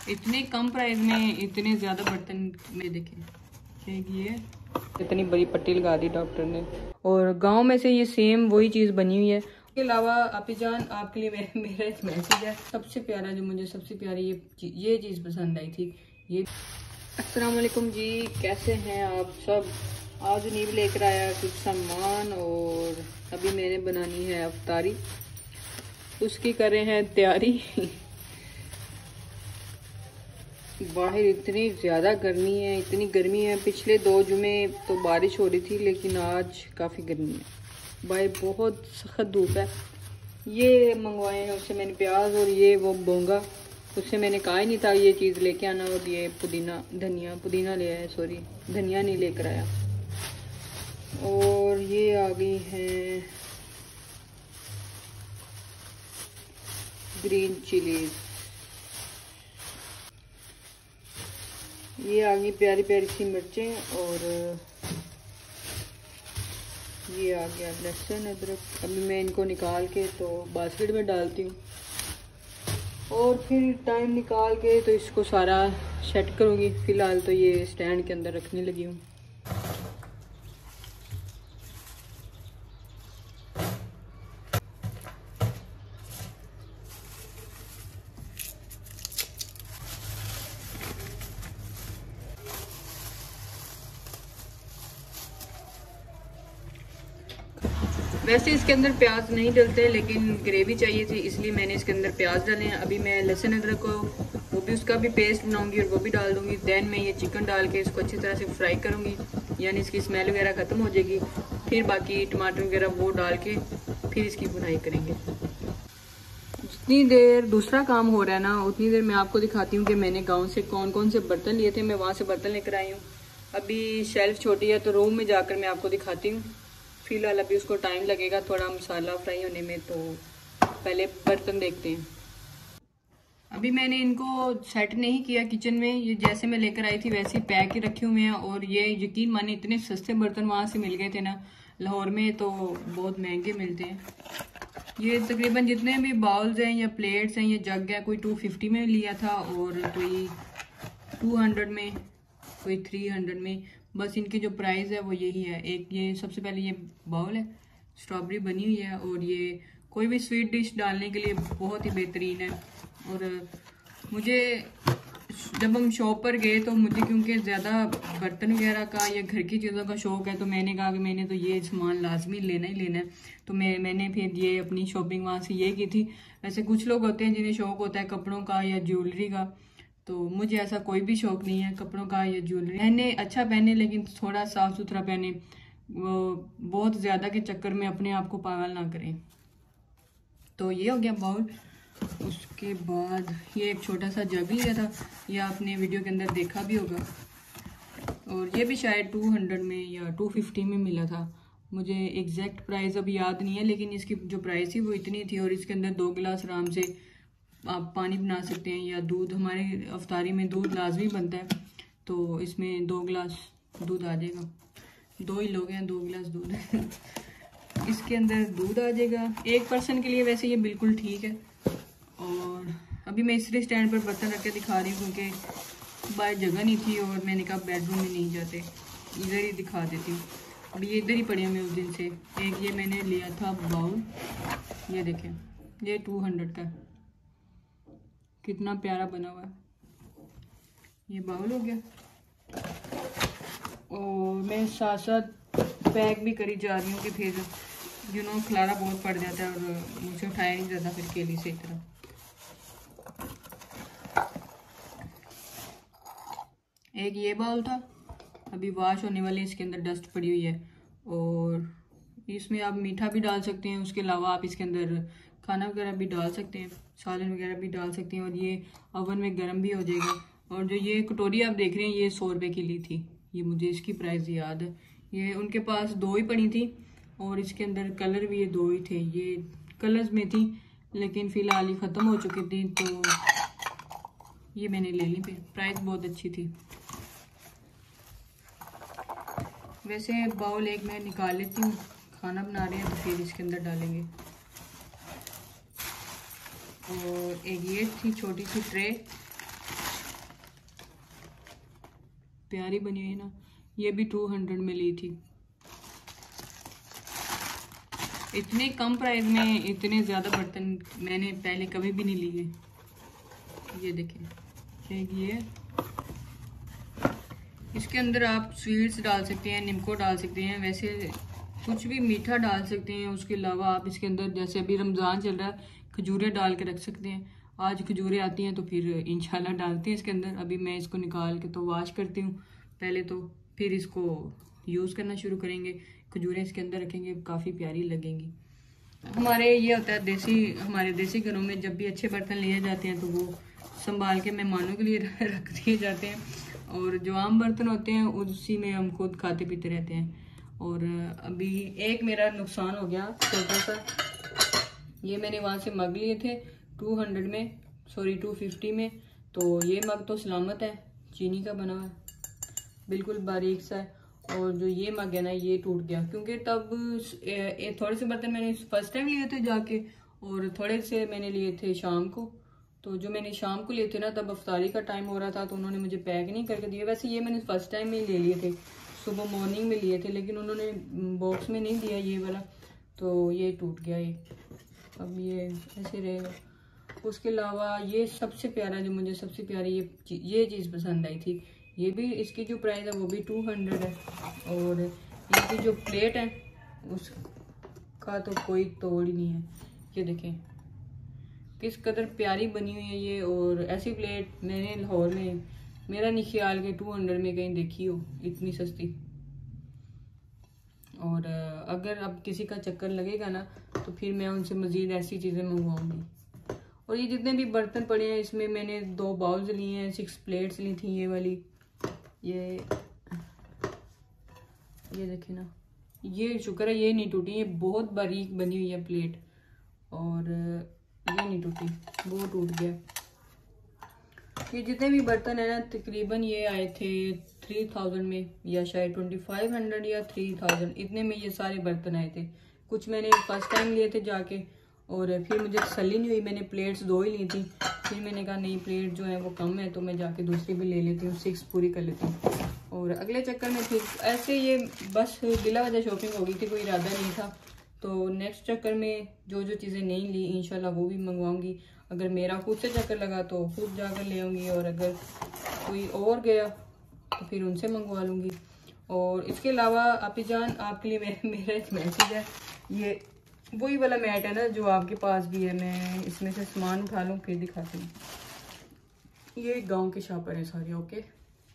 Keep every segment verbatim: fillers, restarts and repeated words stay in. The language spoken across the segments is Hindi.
इतने कम प्राइस में इतने ज़्यादा बर्तन में देखें। एक ये इतनी बड़ी पट्टी लगा दी डॉक्टर ने, और गांव में से ये सेम वही चीज़ बनी हुई है। इसके अलावा आपी जान आपके लिए मेरे मेरा एक मैसेज है। सबसे प्यारा जो मुझे सबसे प्यारी ये ये चीज़ पसंद आई थी ये। अस्सलाम वालेकुम जी, कैसे हैं आप सब। आज नींव लेकर आया कुछ सामान, और अभी मैंने बनानी है अफ्तारी, उसकी कर रहे हैं तैयारी। बाहर इतनी ज़्यादा गर्मी है, इतनी गर्मी है। पिछले दो जुमे तो बारिश हो रही थी, लेकिन आज काफ़ी गर्मी है। बाहर बहुत सख्त धूप है। ये मंगवाए हैं उससे मैंने प्याज, और ये वो बोंगा, उससे मैंने कहा ही नहीं था ये चीज़ लेके आना। और ये पुदीना धनिया पुदीना ले आया, सॉरी धनिया नहीं लेकर आया। और ये आ गई है ग्रीन चिलीज, ये आ गई प्यारी प्यारी सी मिर्चें, और ये आ गया लहसुन अदरक। अभी मैं इनको निकाल के तो बास्केट में डालती हूँ, और फिर टाइम निकाल के तो इसको सारा सेट करूँगी। फ़िलहाल तो ये स्टैंड के अंदर रखने लगी हूँ। वैसे इसके अंदर प्याज नहीं डलते, लेकिन ग्रेवी चाहिए थी इसलिए मैंने इसके अंदर प्याज डाले हैं। अभी मैं लहसुन अदरक को वो भी उसका भी पेस्ट बनाऊंगी और वो भी डाल दूंगी। देन मैं ये चिकन डाल के इसको अच्छी तरह से फ्राई करूंगी, यानी इसकी स्मेल वगैरह ख़त्म हो जाएगी। फिर बाकी टमाटर वगैरह वो डाल के फिर इसकी बुनाई करेंगे। जितनी देर दूसरा काम हो रहा है ना, उतनी देर मैं आपको दिखाती हूँ कि मैंने गाँव से कौन कौन से बर्तन लिए थे। मैं वहाँ से बर्तन लेकर आई हूँ। अभी शेल्फ छोटी है तो रूम में जाकर मैं आपको दिखाती हूँ। फिलहाल अभी उसको टाइम लगेगा थोड़ा मसाला फ्राई होने में, तो पहले बर्तन देखते हैं। अभी मैंने इनको सेट नहीं किया किचन में, ये जैसे मैं लेकर आई थी वैसे ही पैक ही रखे हुए हैं। और ये यकीन माने इतने सस्ते बर्तन वहाँ से मिल गए थे ना लाहौर में, तो बहुत महंगे मिलते हैं। ये तकरीबन जितने भी बाउल्स हैं या प्लेट्स हैं या जग है, कोई टू फिफ्टी में लिया था, और कोई टू हंड्रेड में, कोई थ्री हंड्रेड में। बस इनकी जो प्राइस है वो यही है। एक ये सबसे पहले ये बाउल है, स्ट्रॉबेरी बनी हुई है, और ये कोई भी स्वीट डिश डालने के लिए बहुत ही बेहतरीन है। और मुझे जब हम शॉप पर गए तो मुझे क्योंकि ज़्यादा बर्तन वगैरह का या घर की चीज़ों का शौक़ है, तो मैंने कहा कि मैंने तो ये सामान लाजमी लेना ही लेना है। तो मैं मैंने फिर ये अपनी शॉपिंग वहाँ से ये की थी। वैसे कुछ लोग होते हैं जिन्हें शौक़ होता है कपड़ों का या ज्वेलरी का, तो मुझे ऐसा कोई भी शौक़ नहीं है कपड़ों का या ज्वेलरी। पहने अच्छा पहने, लेकिन थोड़ा साफ़ सुथरा पहने, वो बहुत ज़्यादा के चक्कर में अपने आप को पागल ना करें। तो ये हो गया बाउल। उसके बाद ये एक छोटा सा जग लिया था, ये आपने वीडियो के अंदर देखा भी होगा, और ये भी शायद टू हंड्रेड में या टू फिफ्टी में मिला था। मुझे एग्जैक्ट प्राइस अब याद नहीं है, लेकिन इसकी जो प्राइस थी वो इतनी थी। और इसके अंदर दो गिलास आराम से आप पानी बना सकते हैं, या दूध, हमारे अफ्तारी में दूध लाजमी बनता है, तो इसमें दो गिलास दूध आ जाएगा। दो ही लोग हैं, दो गिलास दूध इसके अंदर दूध आ जाएगा एक पर्सन के लिए। वैसे ये बिल्कुल ठीक है। और अभी मैं इसलिए स्टैंड पर बर्तन रख के दिखा रही हूँ क्योंकि बाहर जगह नहीं थी, और मैंने कहा बेडरूम में नहीं जाते, इधर ही दिखा देती हूँ। और ये इधर ही पड़े हैं मैं उस दिन से। एक ये मैंने लिया था बाउल, ये देखें, ये टू हंड्रेड का, कितना प्यारा बना हुआ है। ये बाउल हो गया, और मैं साथ साथ पैक भी करी जा रही हूँ कि फिर यू नो खलारा बहुत पड़ जाता है और मुझे उठाया नहीं जाता फिर केली से इस तरह। एक ये बाउल था, अभी वॉश होने वाले, इसके अंदर डस्ट पड़ी हुई है, और इसमें आप मीठा भी डाल सकते हैं। उसके अलावा आप इसके अंदर खाना वगैरह भी डाल सकते हैं, सालन वगैरह भी डाल सकते हैं, और ये ओवन में गर्म भी हो जाएगा। और जो ये कटोरी आप देख रहे हैं ये सौ रुपये की ली थी, ये मुझे इसकी प्राइस याद है। ये उनके पास दो ही पड़ी थी, और इसके अंदर कलर भी ये दो ही थे। ये कलर्स में थी, लेकिन फ़िलहाल ये ख़त्म हो चुकी थी, तो ये मैंने ले ली। फिर प्राइस बहुत अच्छी थी। वैसे बाउल एक मैं निकाल लेती हूँ, खाना बना रहे हैं तो फिर इसके अंदर डालेंगे। और एक ये थी छोटी सी ट्रे, प्यारी बनी हुई है ना। ये भी टू हंड्रेड में ली थी। इतने कम प्राइस में इतने ज़्यादा बर्तन मैंने पहले कभी भी नहीं लिए। ये देखें, ये इसके अंदर आप स्वीट्स डाल सकते हैं, निम्को डाल सकते हैं, वैसे कुछ भी मीठा डाल सकते हैं। उसके अलावा आप इसके अंदर जैसे अभी रमज़ान चल रहा है, खजूरें डाल के रख सकते हैं। आज खजूरें आती हैं तो फिर इंशाल्लाह डालते हैं इसके अंदर। अभी मैं इसको निकाल के तो वॉश करती हूँ पहले, तो फिर इसको यूज़ करना शुरू करेंगे। खजूरें इसके अंदर रखेंगे, काफ़ी प्यारी लगेंगी। हमारे ये होता है देसी, हमारे देसी घरों में जब भी अच्छे बर्तन लिए जाते हैं तो वो संभाल के मेहमानों के लिए रख दिए जाते हैं, और जो आम बर्तन होते हैं उसी में हम खुद खाते पीते रहते हैं। और अभी एक मेरा नुकसान हो गया छोटा सा। ये मैंने वहाँ से मग लिए थे टू हंड्रेड में, सॉरी टू फिफ्टी में। तो ये मग तो सलामत है, चीनी का बना हुआ है, बिल्कुल बारीक सा है। और जो ये मग है ना, ये टूट गया, क्योंकि तब ए, ए, थोड़े से बर्तन मैंने फर्स्ट टाइम लिए थे जाके, और थोड़े से मैंने लिए थे शाम को। तो जो मैंने शाम को लिए थे ना, तब अफ्तारी का टाइम हो रहा था, तो उन्होंने मुझे पैक नहीं करके दिए। वैसे ये मैंने फर्स्ट टाइम में ले लिए थे, सुबह मॉर्निंग में लिए थे, लेकिन उन्होंने बॉक्स में नहीं दिया ये वाला, तो ये टूट गया। ये अब ये ऐसे रहेगा। उसके अलावा ये सबसे प्यारा, जो मुझे सबसे प्यारी ये ये चीज़ पसंद आई थी, ये भी इसकी जो प्राइस है वो भी टू हंड्रेड है। और इसकी जो प्लेट है उसका तो कोई तोड़ ही नहीं है। ये देखें किस कदर प्यारी बनी हुई है ये। और ऐसी प्लेट मैंने लाहौर में, मेरा नहीं ख्याल के टू हंड्रेड में कहीं देखी हो इतनी सस्ती। और अगर अब किसी का चक्कर लगेगा ना, तो फिर मैं उनसे मज़ीद ऐसी चीज़ें मंगवाऊंगी। और ये जितने भी बर्तन पड़े हैं, इसमें मैंने दो बाउल्स लिए हैं, सिक्स प्लेट्स ली थी ये वाली। ये ये देखें ना, ये शुक्र है ये नहीं टूटी, ये बहुत बारीक बनी हुई है प्लेट, और ये नहीं टूटी, वो टूट गया। ये जितने भी बर्तन है ना, तकरीबन ये आए थे थ्री थाउजेंड में, या शायद ट्वेंटी फाइव हंड्रेड या थ्री थाउजेंड, इतने में ये सारे बर्तन आए थे। कुछ मैंने फर्स्ट टाइम लिए थे जाके, और फिर मुझे तसल्ली नहीं हुई, मैंने प्लेट्स दो ही ली थी। फिर मैंने कहा नहीं, प्लेट जो है वो कम है, तो मैं जाके दूसरी भी ले लेती हूँ, सिक्स पूरी कर लेती हूँ। और अगले चक्कर में फिर ऐसे ये बस बिला वजह शॉपिंग हो गई थी, कोई इरादा नहीं था। तो नेक्स्ट चक्कर में जो जो चीज़ें नहीं ली, इंशाल्लाह वो भी मंगवाऊंगी। अगर मेरा खुद से चक्कर लगा तो खुद जाकर ले आऊँगी, और अगर कोई और गया तो फिर उनसे मंगवा लूँगी। और इसके अलावा आपी जान, आपके लिए मेरे मेरा एक मैसेज है। ये वही वाला मैट है ना जो आपके पास भी है, मैं इसमें से सामान उठा लूँ फिर दिखाती हूँ। ये गांव के शॉपर हैं सारे। ओके,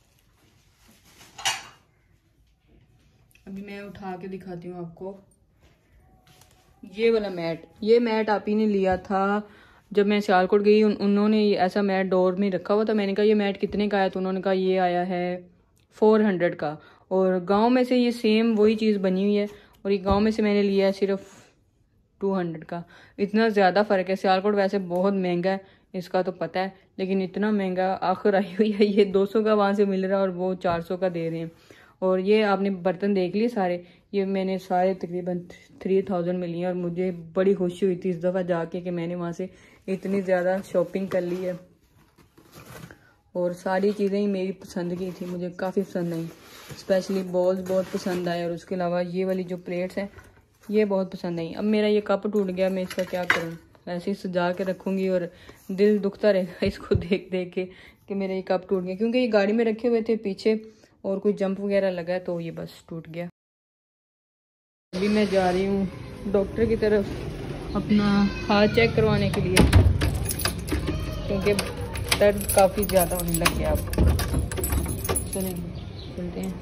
अभी मैं उठा के दिखाती हूँ आपको। ये वाला मैट, ये मैट आप ही ने लिया था जब मैं सियालकोट गई। उन, उन्होंने ऐसा मैट डोर में रखा हुआ था। मैंने कहा ये मैट कितने का है, तो उन्होंने कहा ये आया है फोर हंड्रेड का। और गांव में से ये सेम वही चीज़ बनी हुई है, और ये गांव में से मैंने लिया है सिर्फ टू हंड्रेड का। इतना ज़्यादा फ़र्क है। सियालकोट वैसे बहुत महंगा है, इसका तो पता है, लेकिन इतना महंगा आखिर आई हुई है। ये दो सौ का वहाँ से मिल रहा है और वो चार सौ का दे रहे हैं। और ये आपने बर्तन देख लिए सारे, ये मैंने सारे तकरीबन थ्री थाउजेंड में लिए, और मुझे बड़ी खुशी हुई थी इस दफ़ा जाके कि मैंने वहाँ से इतनी ज़्यादा शॉपिंग कर ली है। और सारी चीज़ें ही मेरी पसंद की थी, मुझे काफ़ी पसंद आई। स्पेशली बॉल्स बहुत पसंद आए, और उसके अलावा ये वाली जो प्लेट्स हैं ये बहुत पसंद आई। अब मेरा ये कप टूट गया, मैं इसका क्या करूँ, ऐसे ही सजा के रखूँगी, और दिल दुखता रहेगा इसको देख देख के कि मेरा ये कप टूट गया, क्योंकि ये गाड़ी में रखे हुए थे पीछे, और कोई जंप वगैरह लगा है तो ये बस टूट गया। अभी मैं जा रही हूँ डॉक्टर की तरफ अपना हाथ चेक करवाने के लिए, क्योंकि दर्द काफ़ी ज़्यादा होने लग गया। अब चलें चलते हैं।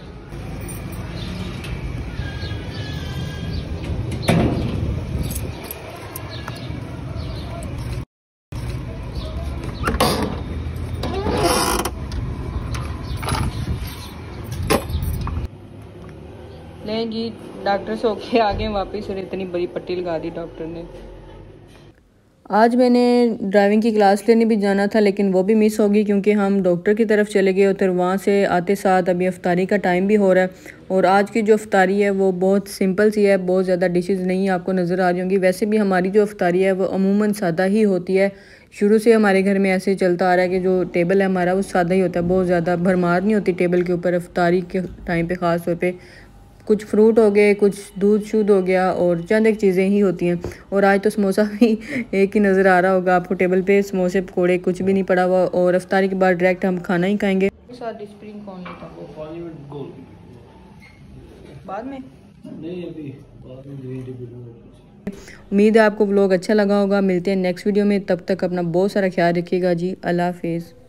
नहीं जी, डॉक्टर से होके आ गए वापस, और इतनी बड़ी पट्टी लगा दी डॉक्टर ने। आज मैंने ड्राइविंग की क्लास लेने भी जाना था लेकिन वो भी मिस होगी क्योंकि हम डॉक्टर की तरफ चले गए और फिर वहाँ से आते साथ अभी अफ्तारी का टाइम भी हो रहा है। और आज की जो अफ्तारी है वो बहुत सिंपल सी है, बहुत ज़्यादा डिशेस नहीं आपको नज़र आ रही होंगी। वैसे भी हमारी जो अफ्तारी है वो अमूमन सादा ही होती है। शुरू से हमारे घर में ऐसे चलता आ रहा है कि जो टेबल है हमारा वो सादा ही होता है, बहुत ज़्यादा भरमार नहीं होती टेबल के ऊपर अफ्तारी के टाइम पे ख़ास तौर पे। कुछ फ्रूट हो गए, कुछ दूध शूध हो गया और चंद एक चीज़ें ही होती हैं। और आज तो समोसा भी एक ही नज़र आ रहा होगा आपको टेबल पे, समोसे पकौड़े कुछ भी नहीं पड़ा हुआ। और अफ्तारी के बाद डायरेक्ट हम खाना ही खाएंगे। साथ स्प्रिंग कॉर्न लेता बाद में नहीं, अभी बाद में। उम्मीद है आपको व्लॉग अच्छा लगा होगा। मिलते हैं नेक्स्ट वीडियो में, तब तक अपना बहुत सारा ख्याल रखिएगा जी। अल्लाह हाफिज़।